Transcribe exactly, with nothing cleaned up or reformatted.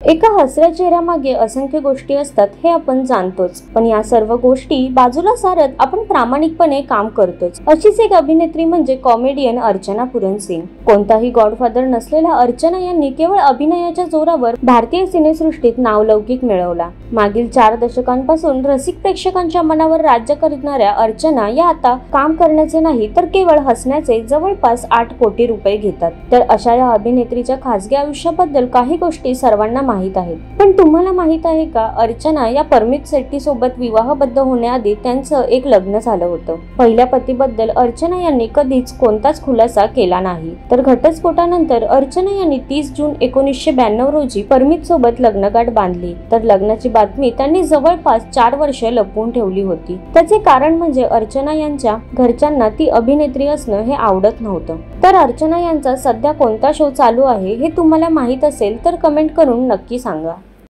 एका हसऱ्या चेहऱ्यामागे असंख्य गोष्टी असतात हे आपण जाणतोच, पण या सर्व गोष्टी बाजूला सारत आपण प्रामाणिकपणे काम करतोच। अशीच एक अभिनेत्री म्हणजे कॉमेडियन अर्चना पुरन सिंग। कोणताही गॉडफादर नसलेल्या अर्चना यांनी केवळ अभिनयाच्या जोरावर भारतीय सिनेसृष्टीत नावलौकिक मिळवला। मागील चार दशकांपासून रसिक प्रेक्षकांच्या मनावर राज्य करणाऱ्या अर्चना या आता काम करण्याचे नाही तर केवळ हसण्याचे जवळपास आठ कोटी रुपये घेतात। तर अशा या अभिनेत्रीच्या खासगी आयुष्याबद्दल काही गोष्टी सर्वांना माहित आहेत, पण तुम्हाला माहित आहे का अर्चना या परमित सेट्टी सोबत विवाहबद्ध होण्याआधी त्यांचं एक लग्न झालं होतं। पहिल्या पतीबद्दल अर्चना यांनी कधीच कोणताच खुलासा केला नाही, तर घटस्फोटानंतर अर्चना यांनी तीस जून एकोणीसशे ब्याण्णव रोजी परमित सोबत लग्नगाठ बांधली। तर लग्नाची बातमी त्यांनी जवळपास चार वर्ष लपवून ठेवली होती। त्याचे कारण म्हणजे अर्चना यांच्या घरच्यांना ती अभिनेत्री असणं हे आवडत नव्हतं। तर अर्चना यांचा सध्या कोणता शो चालू आहे हे तुम्हाला माहित असेल तर कमेंट करून नक्की सांगा।